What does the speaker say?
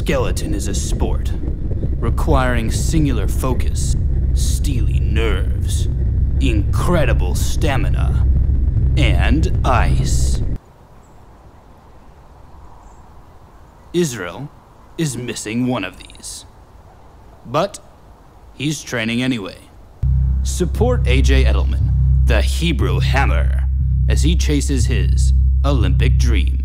skeleton is a sport, requiring singular focus, steely nerves, incredible stamina, and ice. Israel is missing one of these. But he's training anyway. Support AJ Edelman, the Hebrew Hammer, as he chases his Olympic dream.